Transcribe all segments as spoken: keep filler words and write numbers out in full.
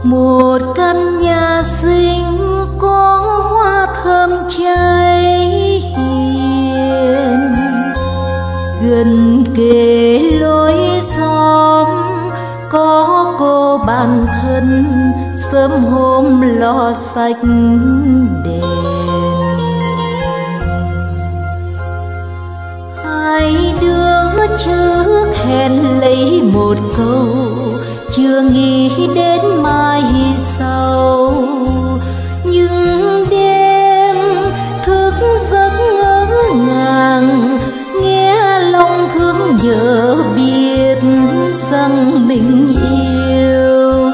một căn nhà xinh có hoa thơm cháy hiền, gần kề lối xóm có cô bạn thân sớm hôm lo sạch đèn. Hai đứa trước hẹn lấy một câu, chưa nghĩ đến mai sau. Nhưng đêm thức giấc ngỡ ngàng, nghe lòng thương nhớ biết rằng mình yêu.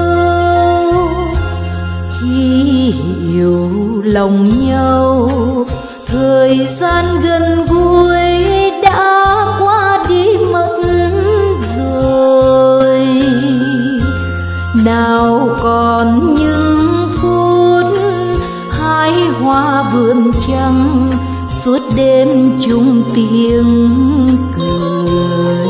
Khi hiểu lòng nhau, thời gian gần gũi đã qua đi mất rồi. Nào còn những phút hái hoa vườn trăng, suốt đêm chung tiếng cười.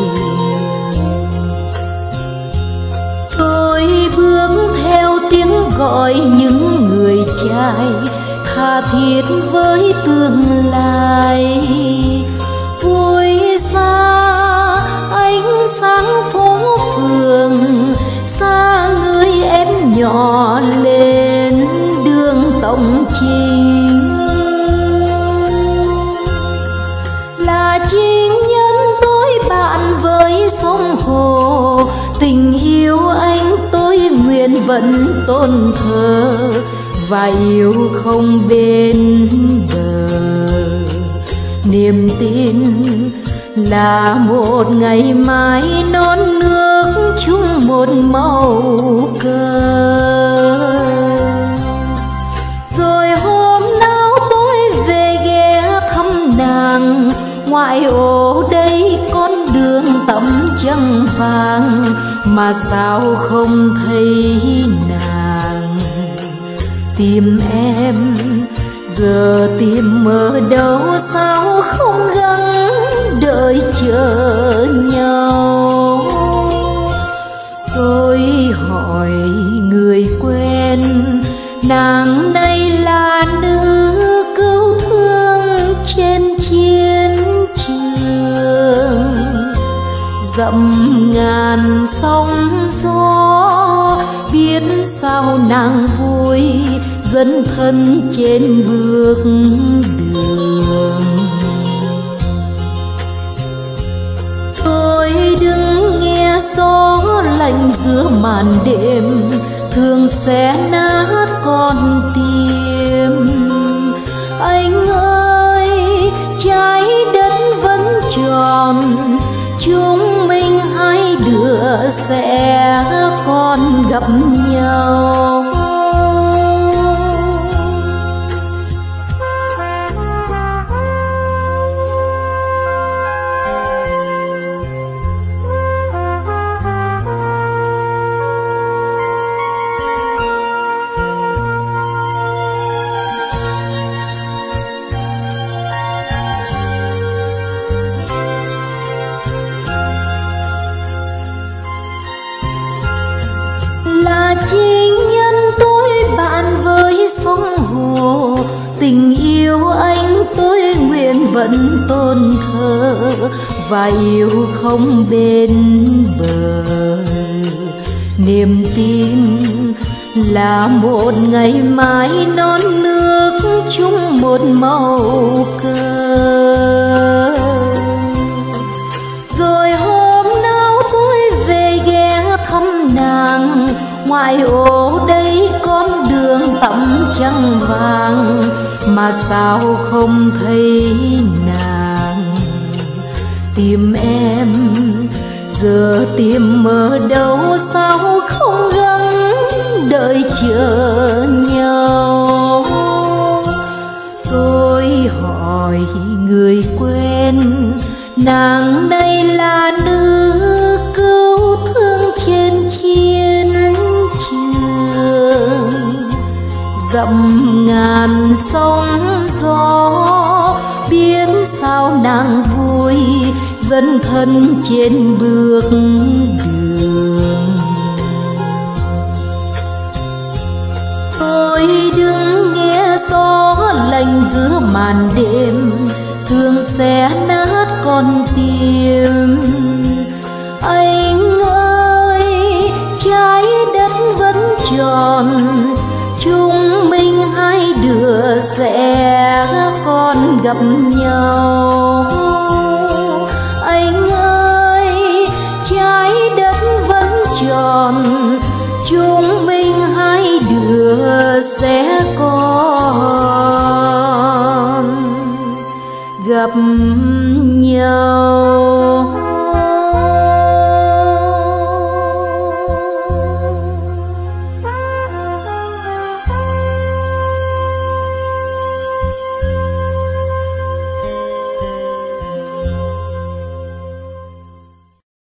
Tôi bước theo tiếng gọi những người trai, tha thiết với tương lai. Vui xa ánh sáng phố phường, xa người em nhỏ lên đường tổng trình. Là chính nhân tôi bạn với sông hồ, tình yêu anh tôi nguyện vẫn tôn thờ và yêu không bên bờ. Niềm tin là một ngày mai non nước chung một màu cờ. Rồi hôm nào tôi về ghé thăm nàng, ngoại ô đây con đường tấm trăng vàng, mà sao không thấy nàng. Tìm em giờ tìm ở đâu, sao không gắng đợi chờ nhau. Tôi hỏi người quen, nàng đây là nữ cứu thương trên chiến trường. Dặm ngàn sóng gió, biết sao nàng vui dẫn thân trên bước đường. Tôi đứng nghe gió lạnh giữa màn đêm, thương sẽ nát con tim. Anh ơi trái đất vẫn tròn, chúng mình hai đứa sẽ còn gặp nhau. Là chính nhân tôi bạn với sông hồ, tình yêu anh tôi nguyện vẫn tôn thờ và yêu không bên bờ. Niềm tin là một ngày mai non nước chung một màu cờ. Rồi hôm nào tôi về ghé thăm nàng, ngoại ô đây con đường tấm trăng vàng, mà sao không thấy nàng. Tìm em giờ tìm ở đâu, sao không gắng đợi chờ nhau. Tôi hỏi người quen, nàng đây là nữ cứu thương trên chiến trường. Dặm ngàn sóng gió, biết sao nàng vui dẫn thân trên bước đường. lạnh giữa màn đêm thường xé nát con tim. Anh ơi, trái đất vẫn tròn, chúng mình hai đứa sẽ còn gặp nhau. Anh ơi, trái đất vẫn tròn, chúng mình hai đứa sẽ còn gặp nhau.